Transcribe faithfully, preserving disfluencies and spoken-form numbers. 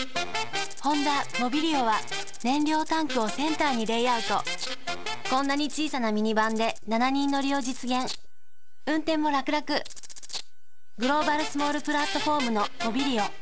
ホンダモビリオは燃料タンクをセンターにレイアウト。こんなに小さなミニバンでしちにん乗りを実現。運転も楽々。グローバルスモールプラットフォームのモビリオ。